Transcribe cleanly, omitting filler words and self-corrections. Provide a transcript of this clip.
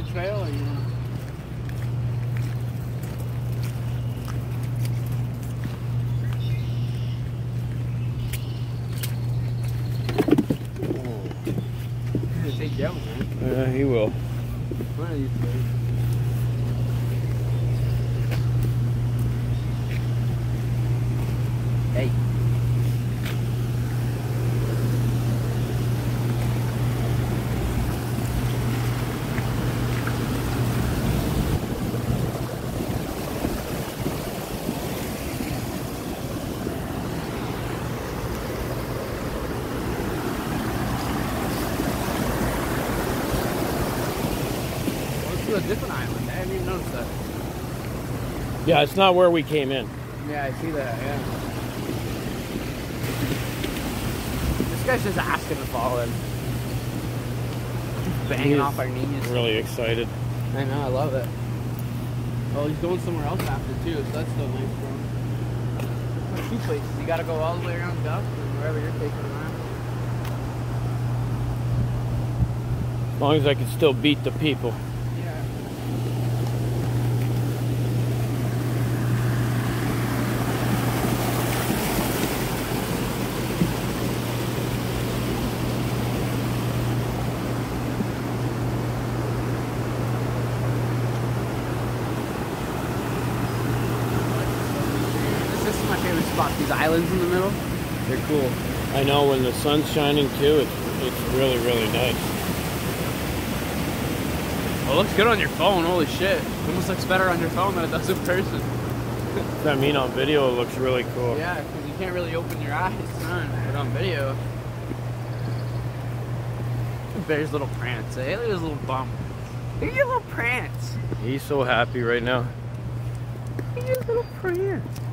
trail or you want to take you out, man? He will. One of these days. Hey. To a different island. I didn't even notice that. Yeah, it's not where we came in. Yeah, I see that, yeah. This guy's just asking to fall in. Just banging off our knees. Really excited. I know, I love it. Well, he's going somewhere else after too, so that's still nice for him. There's two places. You gotta go all the way around Duff and wherever you're taking him at. As long as I can still beat the people. This is my favorite spot. These islands in the middle, they're cool. I know when the sun's shining too, it's really, really nice. Well, it looks good on your phone, holy shit. It almost looks better on your phone than it does in person. I mean, on video it looks really cool. Yeah, because you can't really open your eyes, son, but on video. Bear's little prance, eh? Look at his little bum. Look at your little prance. He's so happy right now. Look at his little prance.